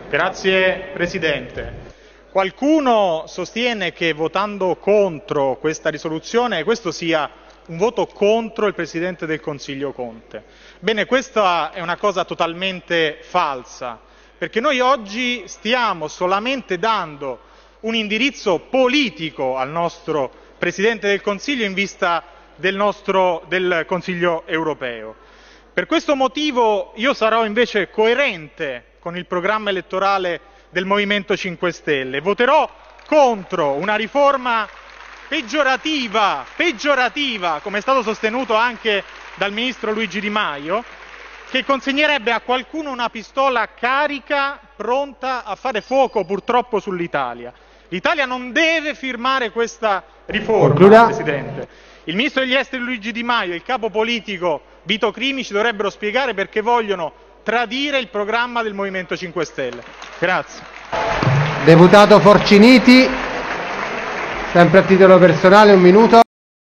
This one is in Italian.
Grazie Presidente. Qualcuno sostiene che votando contro questa risoluzione questo sia un voto contro il Presidente del Consiglio Conte. Bene, questa è una cosa totalmente falsa, perché noi oggi stiamo solamente dando un indirizzo politico al nostro Presidente del Consiglio in vista del Consiglio europeo. Per questo motivo io sarò invece coerente con il programma elettorale del Movimento 5 Stelle. Voterò contro una riforma peggiorativa, come è stato sostenuto anche dal Ministro Luigi Di Maio, che consegnerebbe a qualcuno una pistola carica, pronta a fare fuoco purtroppo sull'Italia. L'Italia non deve firmare questa riforma, Presidente. Il Ministro degli Esteri Luigi Di Maio e il capo politico Vito Crimi ci dovrebbero spiegare perché vogliono tradire il programma del Movimento 5 Stelle. Grazie. Deputato Forciniti, sempre a titolo personale, un minuto.